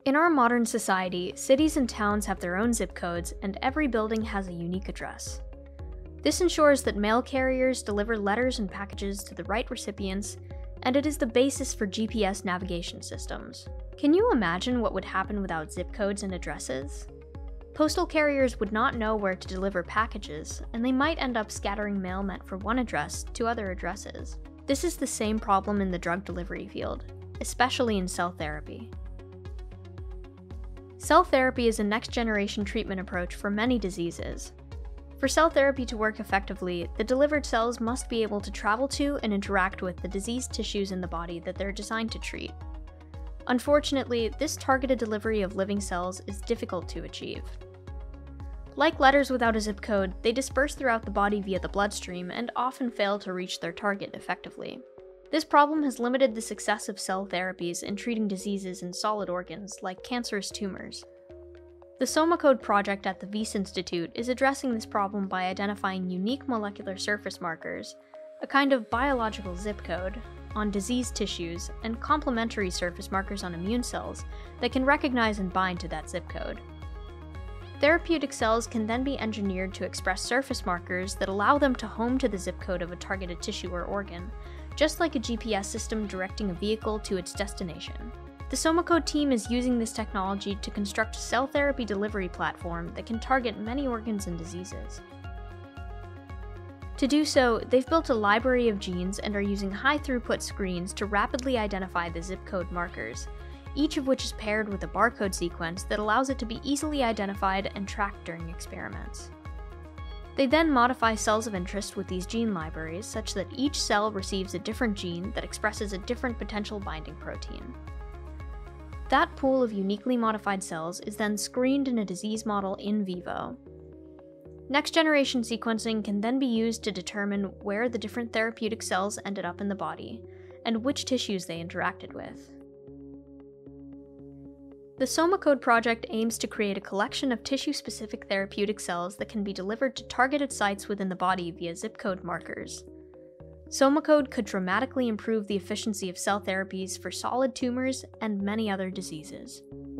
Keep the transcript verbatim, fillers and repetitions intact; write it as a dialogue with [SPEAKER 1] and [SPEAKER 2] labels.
[SPEAKER 1] In our modern society, cities and towns have their own zip codes, and every building has a unique address. This ensures that mail carriers deliver letters and packages to the right recipients, and it is the basis for G P S navigation systems. Can you imagine what would happen without zip codes and addresses? Postal carriers would not know where to deliver packages, and they might end up scattering mail meant for one address to other addresses. This is the same problem in the drug delivery field, especially in cell therapy. Cell therapy is a next-generation treatment approach for many diseases. For cell therapy to work effectively, the delivered cells must be able to travel to and interact with the diseased tissues in the body that they're designed to treat. Unfortunately, this targeted delivery of living cells is difficult to achieve. Like letters without a zip code, they disperse throughout the body via the bloodstream and often fail to reach their target effectively. This problem has limited the success of cell therapies in treating diseases in solid organs, like cancerous tumors. The SomaCode project at the Wyss Institute is addressing this problem by identifying unique molecular surface markers, a kind of biological zip code, on diseased tissues, and complementary surface markers on immune cells that can recognize and bind to that zip code. Therapeutic cells can then be engineered to express surface markers that allow them to home to the zip code of a targeted tissue or organ, just like a G P S system directing a vehicle to its destination. The SomaCode team is using this technology to construct a cell therapy delivery platform that can target many organs and diseases. To do so, they've built a library of genes and are using high-throughput screens to rapidly identify the zip code markers, each of which is paired with a barcode sequence that allows it to be easily identified and tracked during experiments. They then modify cells of interest with these gene libraries such that each cell receives a different gene that expresses a different potential binding protein. That pool of uniquely modified cells is then screened in a disease model in vivo. Next-generation sequencing can then be used to determine where the different therapeutic cells ended up in the body, and which tissues they interacted with. The SomaCode project aims to create a collection of tissue-specific therapeutic cells that can be delivered to targeted sites within the body via zip code markers. SomaCode could dramatically improve the efficiency of cell therapies for solid tumors and many other diseases.